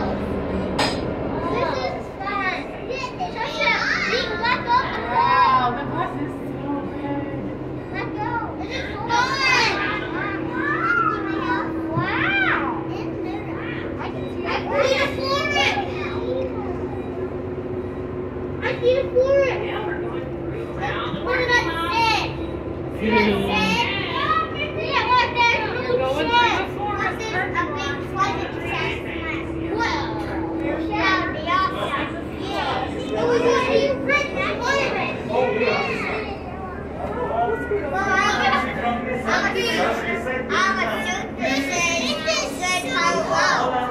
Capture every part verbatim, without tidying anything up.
Wow, the bus is so good. I see the forest. Yeah, we're going through around the What parking about lot. six? See? Yeah, what there's We're blue going through shed. the forest. There's a big slide that says, "Whoa." Yeah, the outside. Yeah. It was a huge bridge. Oh, yeah. Well, I'm gonna, I'm gonna, I'm gonna shoot this and say hello.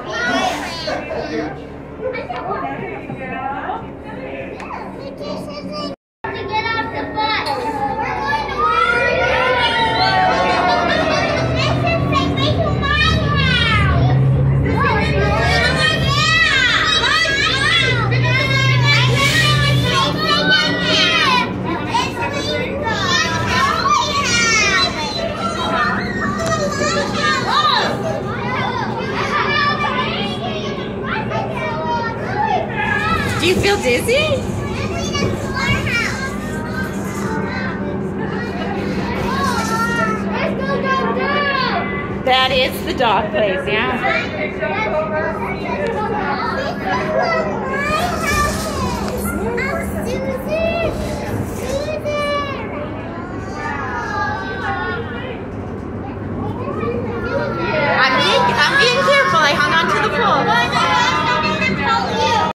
To get off the bus. We're going to work. This is take me to my house. Oh, Do you feel dizzy? Let's go, go, go! That is the dog place, yeah. That's